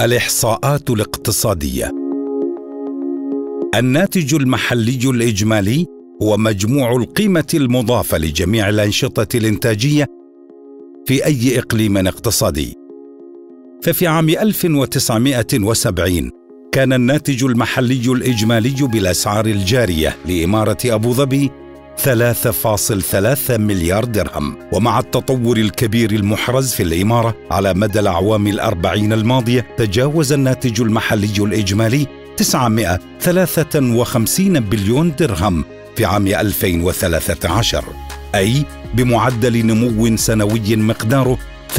الإحصاءات الاقتصادية. الناتج المحلي الإجمالي هو مجموع القيمة المضافة لجميع الأنشطة الإنتاجية في أي إقليم اقتصادي. ففي عام 1970 كان الناتج المحلي الإجمالي بالأسعار الجارية لإمارة أبو ظبي 3.3 مليار درهم. ومع التطور الكبير المحرز في الإمارة على مدى الأعوام 40 الماضية، تجاوز الناتج المحلي الإجمالي 953 بليون درهم في عام 2013، أي بمعدل نمو سنوي مقداره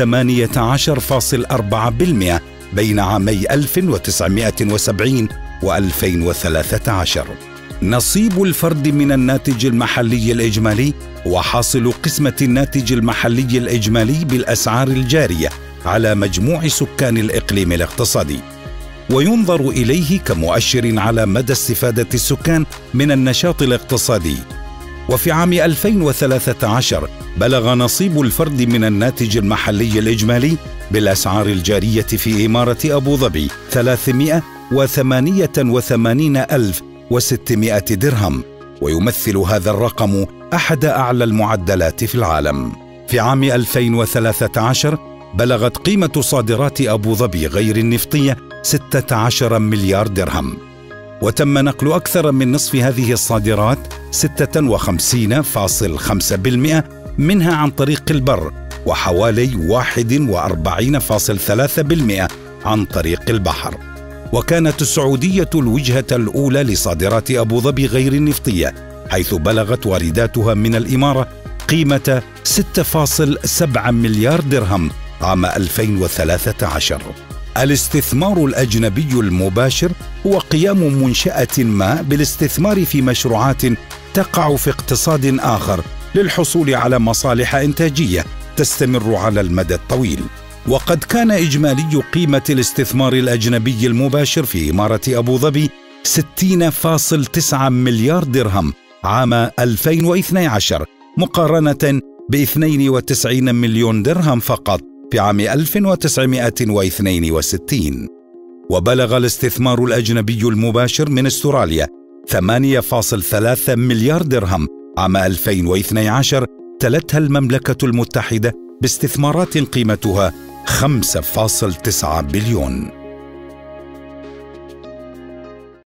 18.4% بين عامي 1970 و2013. نصيب الفرد من الناتج المحلي الإجمالي هو حاصل قسمة الناتج المحلي الإجمالي بالأسعار الجارية على مجموع سكان الإقليم الاقتصادي، وينظر إليه كمؤشر على مدى استفادة السكان من النشاط الاقتصادي. وفي عام 2013 بلغ نصيب الفرد من الناتج المحلي الإجمالي بالأسعار الجارية في إمارة أبو ظبي 388,600 درهم، ويمثل هذا الرقم أحد أعلى المعدلات في العالم. في عام 2013 بلغت قيمة صادرات أبو ظبي غير النفطية 16 مليار درهم، وتم نقل أكثر من نصف هذه الصادرات 56.5% منها عن طريق البر، وحوالي 41.3% عن طريق البحر. وكانت السعودية الوجهة الأولى لصادرات أبو ظبي غير النفطية، حيث بلغت وارداتها من الإمارة قيمة 6.7 مليار درهم عام 2013. الاستثمار الأجنبي المباشر هو قيام منشأة ما بالاستثمار في مشروعات تقع في اقتصاد آخر للحصول على مصالح إنتاجية تستمر على المدى الطويل. وقد كان إجمالي قيمة الاستثمار الأجنبي المباشر في إمارة أبو ظبي 60.9 مليار درهم عام 2012 مقارنة ب92 مليون درهم فقط في عام 1962. وبلغ الاستثمار الأجنبي المباشر من أستراليا 8.3 مليار درهم عام 2012 تلتها المملكة المتحدة باستثمارات قيمتها 5.9 بليون.